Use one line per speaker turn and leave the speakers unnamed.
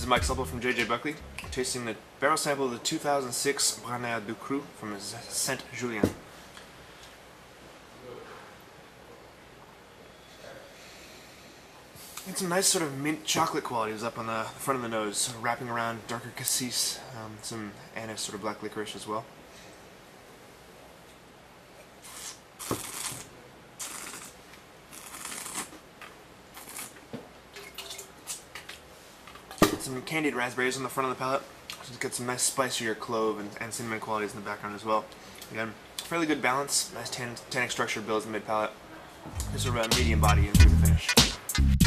This is Mike Supple from JJ Buckley, tasting the barrel sample of the 2006 Branaire Ducru from Saint Julien. It's some nice sort of mint chocolate qualities up on the front of the nose, sort of wrapping around darker cassis, some anise, sort of black licorice as well. Some candied raspberries on the front of the palate. Just get some nice spicier clove and cinnamon qualities in the background as well. Again, fairly good balance. Nice tannic structure builds the mid palate. Just sort of a medium body and through the finish.